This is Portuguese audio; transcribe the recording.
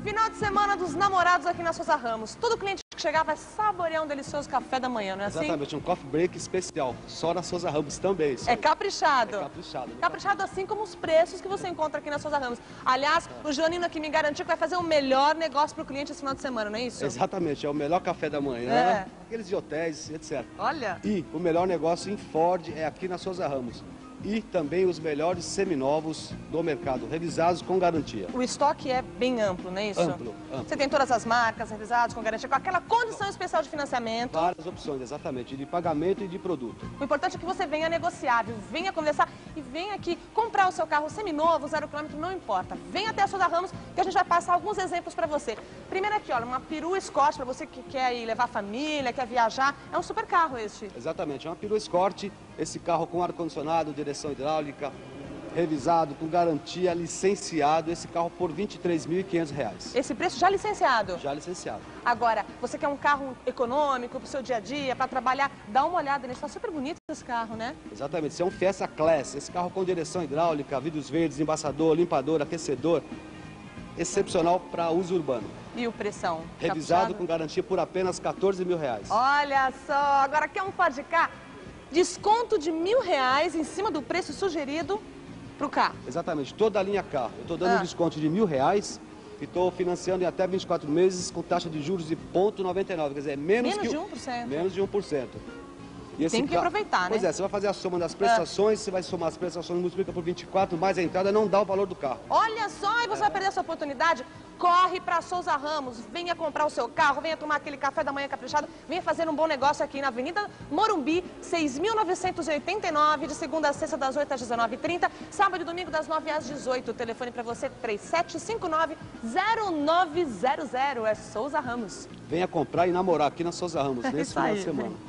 Final de semana dos namorados aqui na Souza Ramos. Todo cliente que chegar vai saborear um delicioso café da manhã, não é assim? Exatamente, um coffee break especial, só na Souza Ramos também. É caprichado. É caprichado. Caprichado assim como os preços que você encontra aqui na Souza Ramos. Aliás, o Joanino aqui me garantiu que vai fazer o melhor negócio para o cliente esse final de semana, não é isso? Exatamente, é o melhor café da manhã, aqueles de hotéis, etc. Olha! E o melhor negócio em Ford é aqui na Souza Ramos. E também os melhores seminovos do mercado, revisados com garantia. O estoque é bem amplo, não é isso? Amplo. Você tem todas as marcas revisadas com garantia, com aquela condição especial de financiamento. Várias opções, exatamente, de pagamento e de produto. O importante é que você venha negociar, viu? Venha conversar e venha aqui comprar o seu carro seminovo, 0 km, não importa. Venha até a Souza Ramos que a gente vai passar alguns exemplos para você. Primeiro aqui, olha, uma perua Escort para você que quer ir levar a família, quer viajar. É um super carro este. Exatamente, é uma perua Escort, esse carro com ar-condicionado, direção hidráulica, revisado, com garantia, licenciado, esse carro por R$ 23.500. Esse preço já licenciado? Já licenciado. Agora, você quer um carro econômico para o seu dia a dia, para trabalhar, dá uma olhada nele, está super bonito esse carro, né? Exatamente, esse é um Fiesta Class, esse carro com direção hidráulica, vidros verdes, embaçador, limpador, aquecedor, excepcional para uso urbano. E o pressão? Revisado Caprichado? com garantia por apenas R$ 14.000. Olha só, agora quer um Ford Ka? Desconto de R$ 1.000 em cima do preço sugerido para o carro. Exatamente, toda a linha carro. Eu estou dando um desconto de R$ 1.000 e estou financiando em até 24 meses com taxa de juros de 0,99, quer dizer, menos de 1%. Menos de 1%. E esse Tem que aproveitar, né? Pois é, você vai fazer a soma das prestações, você vai somar as prestações, multiplica por 24, mais a entrada, não dá o valor do carro. Olha só, e você vai perder essa oportunidade? Corre para Souza Ramos, venha comprar o seu carro, venha tomar aquele café da manhã caprichado, venha fazer um bom negócio aqui na Avenida Morumbi, 6.989, de segunda a sexta, das 8 às 19h30, sábado e domingo, das 9 às 18. O telefone para você, 3759-0900. É Souza Ramos. Venha comprar e namorar aqui na Souza Ramos, nesse final de semana.